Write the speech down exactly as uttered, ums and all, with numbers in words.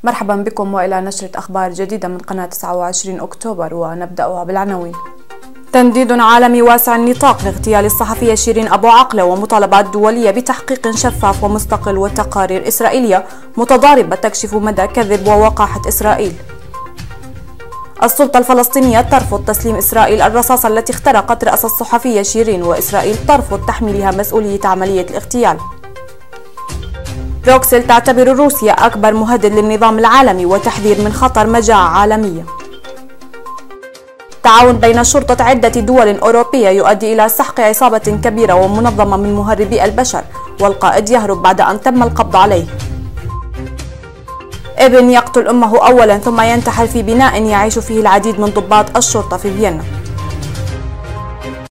مرحبا بكم وإلى نشرة أخبار جديدة من قناة تسعة وعشرين أكتوبر، ونبدأها بالعناوين. تنديد عالمي واسع النطاق لاغتيال الصحفية شيرين أبو عقلة، ومطالبات دولية بتحقيق شفاف ومستقل، وتقارير إسرائيلية متضاربة تكشف مدى كذب ووقاحة إسرائيل. السلطة الفلسطينية ترفض تسليم إسرائيل الرصاصة التي اخترقت رأس الصحفية شيرين، وإسرائيل ترفض تحميلها مسؤولية عملية الاغتيال. بروكسل تعتبر روسيا أكبر مهدد للنظام العالمي، وتحذير من خطر مجاعة عالمية. تعاون بين شرطة عدة دول أوروبية يؤدي إلى سحق عصابة كبيرة ومنظمة من مهربي البشر، والقائد يهرب بعد أن تم القبض عليه. ابن يقتل أمه أولا ثم ينتحر في بناء يعيش فيه العديد من ضباط الشرطة في فيينا.